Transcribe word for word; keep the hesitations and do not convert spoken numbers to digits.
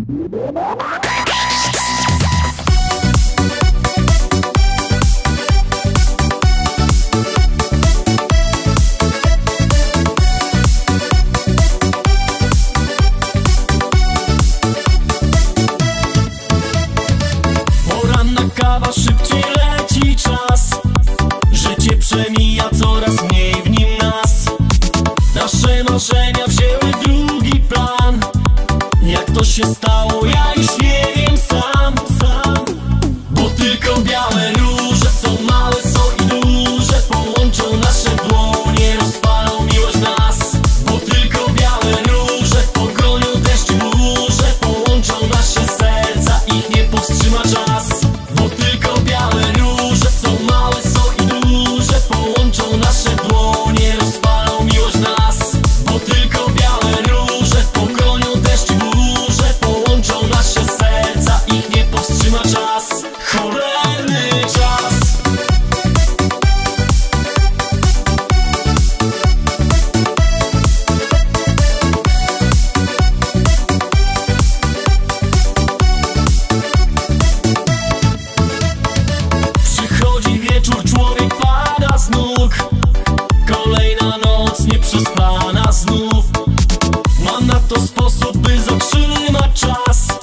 Poranna kawa, szybciej leci czas. Życie przemija, coraz mniej w nim nas. Nasze marzenia wzięły drugi plan. Jak to się stało, ja już nie wiem sam, sam. Bo tylko białe róże są małe, są i duże. Połączą nasze dłonie, rozpalą miłość w nas. Bo tylko białe róże pogonią deszcz i burze. Połączą nasze serca, ich nie powstrzyma czas. Bo tylko białe róże są małe, są i duże. Połączą nasze dłonie, rozpalą miłość w nas. Bo tylko białe róże pogonią deszcz i burze. Połączą nasze serca, ich nie powstrzyma czas. Cholerny czas. Przychodzi wieczór, człowiek pada z nóg. Kolejna noc nieprzespana znów. Mam na to sposób, by zatrzymać czas.